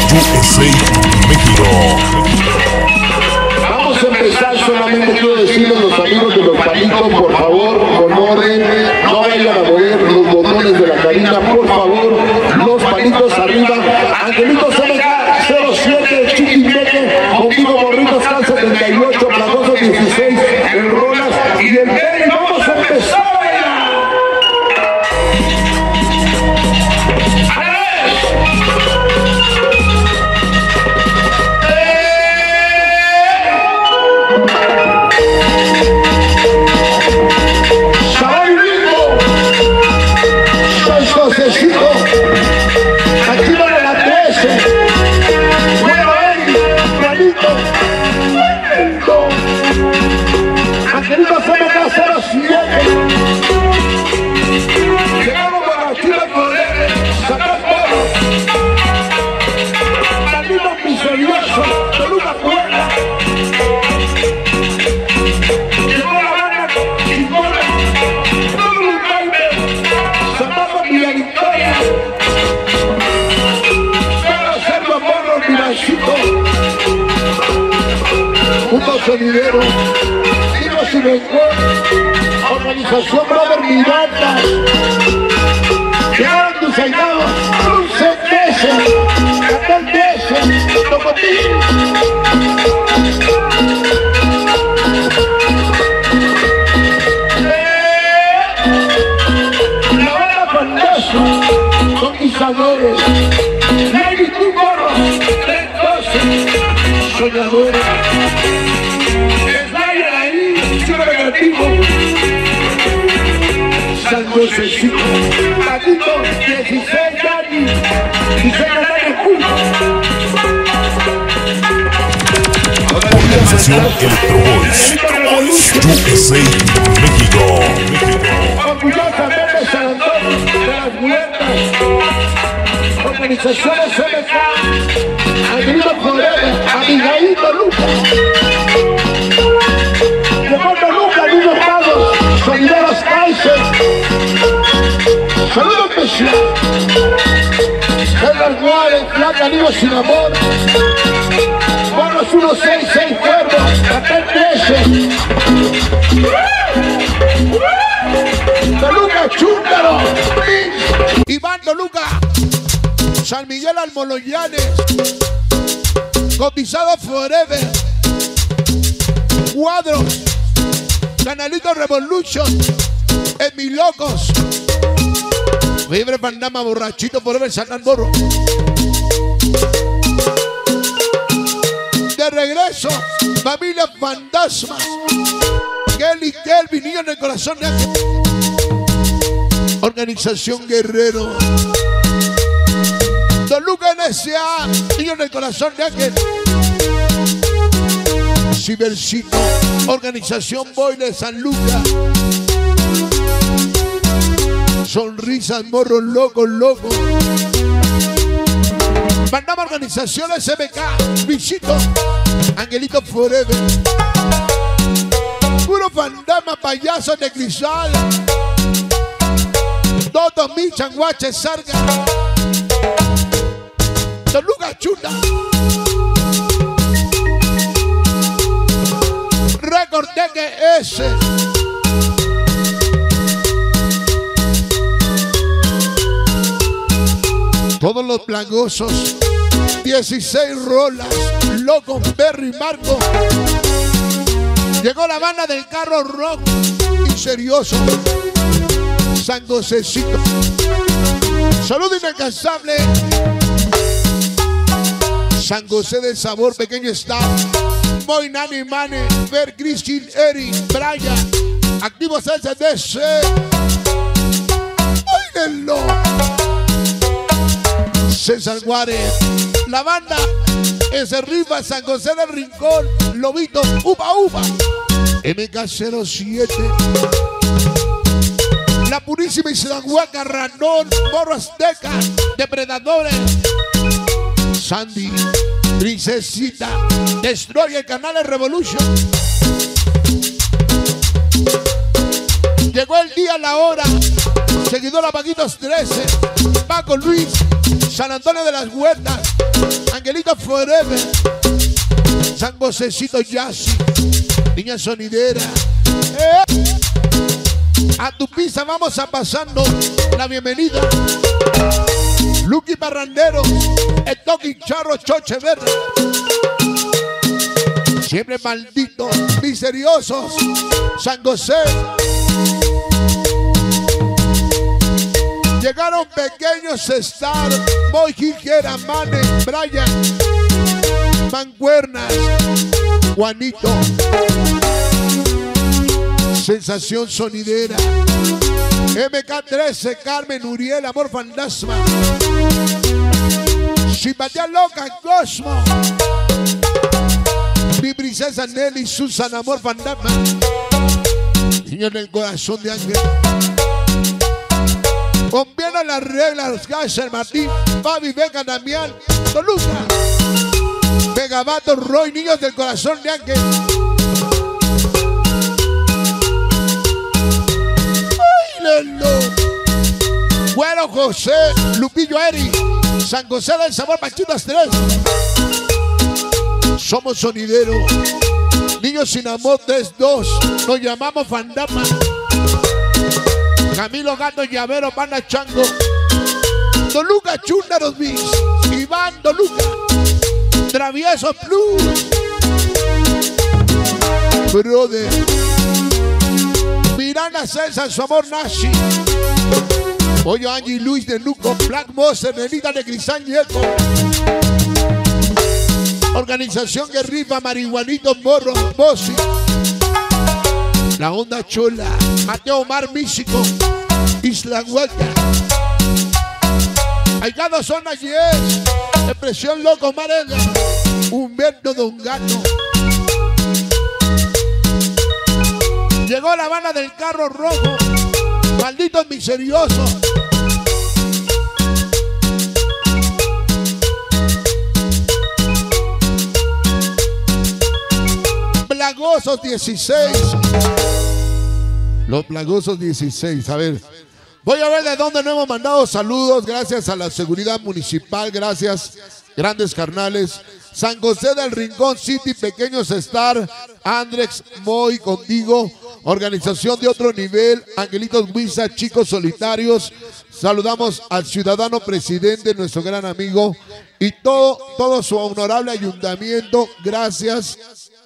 USA, México. Vamos a empezar, solamente quiero decirles a los amigos de los palitos, por favor, con orden, no vayan a mover los botones de la cabina, por favor, los palitos arriba. Angelito CMK 07, Chiquimeque, conmigo Morritos Cal 78, Plagoso 16, el Rolas y el Beli. Vamos a empezar. Sonidero, Dinos y Mejor, Organización Brother Miranda, llegaron tus ainados, Dulce Tese, Catal Tese, Tocotín. La banda Fantasma, Conquistadores, Lady Tumorro, 312, Soñadores. San Josecito, Patito, 16 años, 16 años juntos. Organización Electro Boys, USA, México. Orgullosamente San Antonio de las Huertas. Organizaciones CMK, Angelito Forever, Abigailito Lucas. Leopoldo Lucas, Niños Pagos, Solideros Kaiser. Saludo especial. Edgar Juárez, Flaca Niños Sin Amor. Bonos 166 Cuervos, Catel 13. Toluca Chúntaro. Iván Toluca. San Miguel Almoloyanes. Cotizado Forever. Cuadros. Canalito Revolution. Emilocos. Libre Pandama, Borrachito Forever, San Andorro. De regreso, Familia Fantasmas. Kelly Kelvin, Niño en el Corazón de Ángel. Organización Guerrero. Toluca NSA, Niño en el Corazón de Ángel. Cibercito, Organización Boyle San Lucas. Sonrisas, morros locos, locos. Mandamos Organizaciones CMK, Bichito, Angelito Forever. Puro Fandama, Payasos de Cristal. Toto Michan, Guache, Sarga. Toluca Chuta. Recordé que ese. Todos los plagosos, 16 rolas, Loco, Perry, Marco. Llegó la banda del carro rock y serioso. San Josecito. Salud inalcanzable. San José del Sabor, Pequeño Estado. Boy, Nani, Mane, Ver, Christine, Eric, Brian. Activos SDC. Óiganlo. César Juárez, la banda ese rifa San José del Rincón, Lobito, Upa Upa, MK07, La Purísima Islanhuaca, Ranón, Morro Azteca, Depredadores, Sandy, Princesita, Destroyer, Canales Revolution. Llegó el día, la hora. Seguidora Vaguitos 13. Paco Luis. San Antonio de las Huertas. Angelito Forever. San Josecito Yassi. Niña sonidera. A tu pista vamos a pasando la bienvenida. Lucky Barrandero. El Toki Charro Choche Verde. Siempre malditos, misteriosos. San José. Llegaron pequeños Star, Boy Gijera, Mane, Brian, Mancuernas, Juanito. Sensación sonidera. MK13, Carmen, Uriel, Amor Fantasma. Simpatía Loca, Cosmo. Mi princesa Nelly, Susan, Amor Fantasma. Niño en el corazón de ángel. Conviene las reglas, Gasser, Martín, Fabi, Vega, Damián, Toluca. Vegabato, Roy, niños del corazón de ángel. Güero José, Lupillo Eri, San José del Sabor, Pachitas 3. Somos sonideros. Niños sin amor 3-2. Nos llamamos Fandama. Camilo Gato, Llavero, Banda Chango. Toluca, Chúndaros Bis. Iván Toluca. Travieso Plus. Brother. Miranda César, su amor Nashi. Pollo Angie Luis de Luco. Black Monster, Nenita de Cristal y Eco. Organización que rifa, Marihuanito, Morro, Bossi. La Onda Chola, Mateo Omar Místico, Isla Huaca. Aigado Zona 10, Expresión Loco Marega, Humberto Don Gato. Llegó la banda del carro rojo, Malditos Misteriosos. Plagosos 16. Los Plagosos 16. A ver, voy a ver de dónde nos hemos mandado saludos. Gracias a la seguridad municipal. Gracias, grandes carnales. San José del Rincón City, Pequeños Star, Andrex, Moy, Contigo. Organización de otro nivel, Angelitos Huiza, Chicos Solitarios. Saludamos al ciudadano presidente, nuestro gran amigo, y todo su honorable ayuntamiento. Gracias.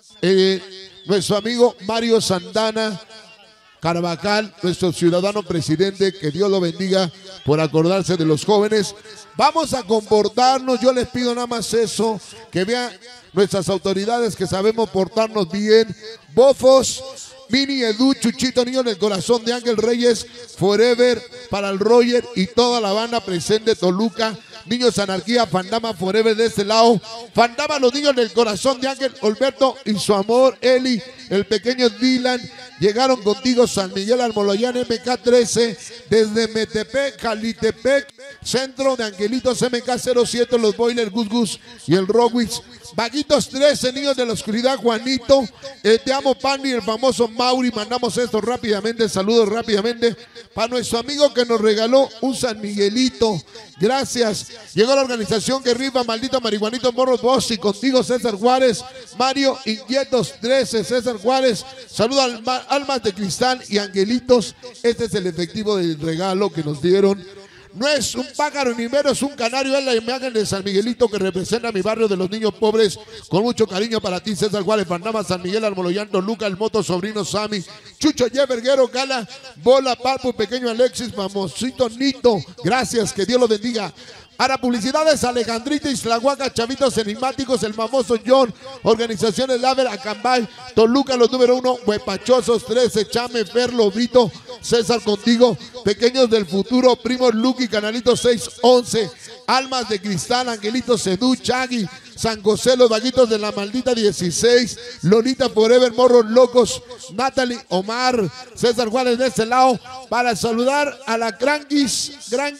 Nuestro amigo Mario Santana Carvajal, nuestro ciudadano presidente, que Dios lo bendiga por acordarse de los jóvenes. Vamos a comportarnos, yo les pido nada más eso, que vean nuestras autoridades que sabemos portarnos bien. Bofos, Mini, Edu, Chuchito, Niño del Corazón de Ángel Reyes, Forever para el Roger y toda la banda presente, Toluca. Niños Anarquía, Fandama Forever de este lado. Fandama, los niños del corazón de Ángel, Alberto y su amor, Eli, el pequeño Dylan. Llegaron contigo San Miguel Almoloyán, MK13, desde Metepec, Jalitepec, centro de Angelitos MK07, los Boilers, Gus Gus y el Rowitz. Vaguitos 13, niños de la oscuridad, Juanito. Te amo, Pani, el famoso Mauri. Mandamos esto rápidamente, saludos rápidamente para nuestro amigo que nos regaló un San Miguelito. Gracias. Llegó la organización que rifa, Maldito Marihuanito, Morros Bossi. Contigo César Juárez, Mario Inquietos 13, César Juárez. Saluda al Almas de Cristal y Angelitos. Este es el efectivo del regalo que nos dieron. No es un pájaro ni mero, es un canario. Es la imagen de San Miguelito que representa mi barrio de los niños pobres. Con mucho cariño para ti, César Juárez, Fandama, San Miguel, Almoloyán, Toluca, el Moto, Sobrino Sammy, Chucho, Verguero, Gala, Bola, Palpo, Pequeño Alexis, Mamosito, Nito. Gracias, que Dios los bendiga. Para publicidades, Alejandrita, Islahuaca, Chavitos Enigmáticos, el famoso John, Organizaciones Laver, Acambay, Toluca, los número 1, Huepachosos 13, Chame, Fer, Lobito, César Contigo, Pequeños del Futuro, Primos Lucky, Canalito 611, Almas de Cristal, Angelitos Sedú, Chagui, San José, los Vaguitos de la Maldita 16, Lolita Forever, Morros Locos, Natalie, Omar, César Juárez de este lado, para saludar a la Granguis,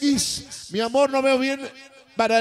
mi amor, no veo bien, para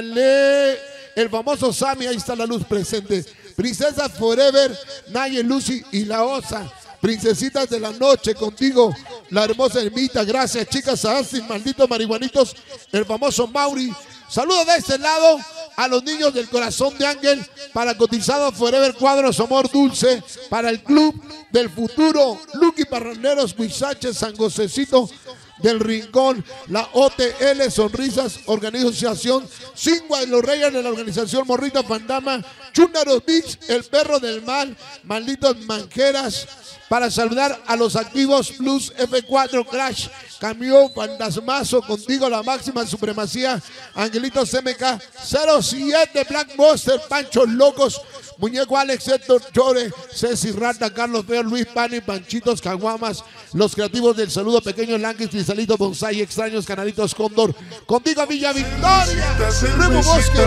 el famoso Sammy, ahí está la luz presente, Princesa Forever, Naye, Lucy y la Osa, Princesitas de la noche, contigo, la hermosa Ermita. Gracias, chicas, a Astin, malditos marihuanitos, el famoso Mauri. Saludos de este lado a los niños del corazón de Ángel, para Cotizado Forever Cuadros, Amor Dulce, para el Club del Futuro, Lucky Parranderos, Huizache, San Josecito del Rincón, la OTL Sonrisas, Organización Singua y los Reyes de la Organización Morrita Fandama, Chúndaros Beach, el Perro del Mal, malditos Manjeras, para saludar a los activos Plus F4 Crash, Camión Fantasmazo, contigo la máxima supremacía, Angelitos MK 07, Black Monster, Panchos Locos, Muñeco Alex, Héctor Chore, Ceci Rata, Carlos Feo, Luis Pani, Panchitos Caguamas, los creativos del saludo, Pequeños Lanquis, Cristalito Bonsai, Extraños Canalitos Cóndor, contigo Villa Victoria, Remo Bosque.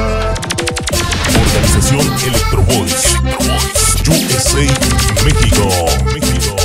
Organización Electro Boys, USA, México.